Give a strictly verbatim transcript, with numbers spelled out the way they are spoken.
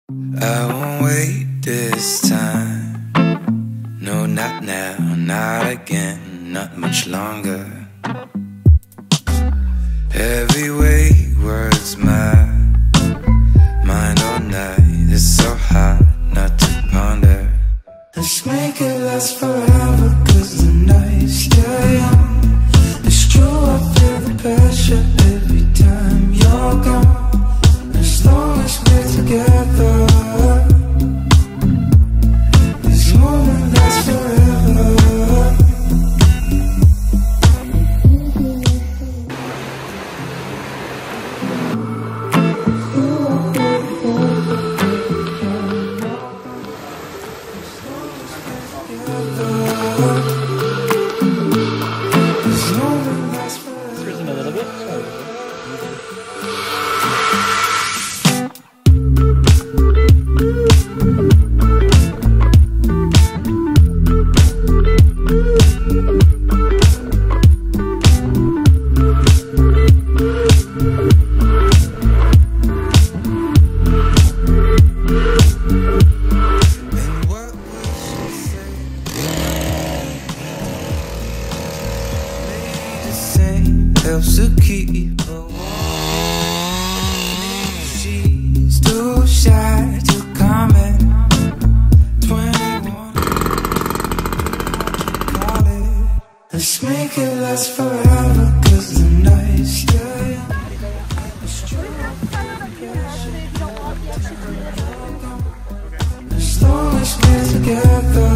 I won't wait this time. No, not now, not again, not much longer. Every word's mine, mine all night. It's so hard not to ponder. Let's make it last forever, cause the night's still young. It's true, I feel the pressure every time you're gone. As long as we're together, this moment lasts forever. Cruising a little bit. Helps to keep her warm. She's too shy to comment. twenty-one, call it. Let's make it last forever, cause the night's still young. As long as we're together.